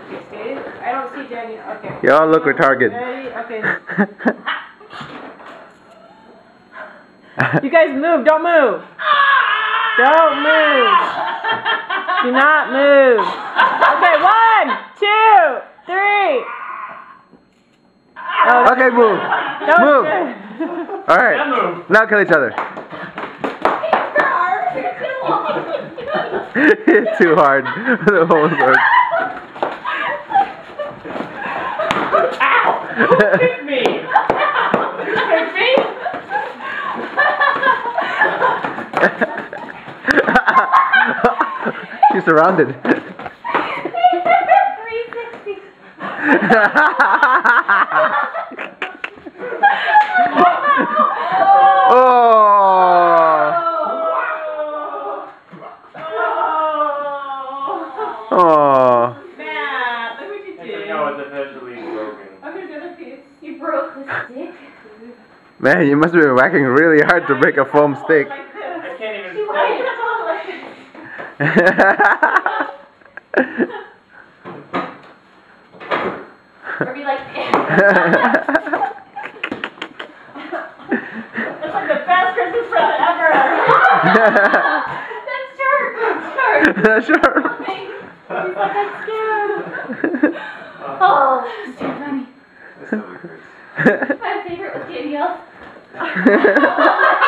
See? I don't see Daniel. Okay. Y'all look retarded. Ready? Okay. You guys move. Don't move. Don't move. Do not move. Okay, 1, 2, 3. Oh, Okay, move. that was Move. good. Alright. Now kill each other. It's too hard. The whole word. Ow! Who hit me? You hit me? She's surrounded. 360. Oh. Oh. Matt, look what you did. No, it's officially broken. Oh, here's the other piece. You broke the stick. Man, you must have been whacking really hard to break a foam stick. Like this. I can't even She say. went all like this. Or be like, It's like the best Christmas present ever. that's sharp. That's sharp. Sure. He's like, I'm scared. Oh, that's too funny. That's so weird. My favorite was Danielle.